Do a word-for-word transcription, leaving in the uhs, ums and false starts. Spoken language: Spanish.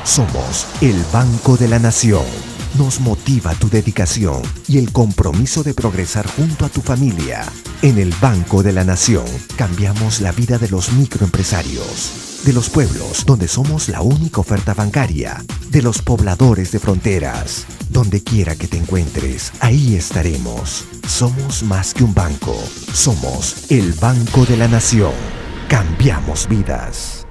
Somos el Banco de la Nación. Nos motiva tu dedicación y el compromiso de progresar junto a tu familia. En el Banco de la Nación cambiamos la vida de los microempresarios, de los pueblos donde somos la única oferta bancaria, de los pobladores de fronteras. Donde quiera que te encuentres, ahí estaremos. Somos más que un banco, somos el Banco de la Nación. Cambiamos vidas.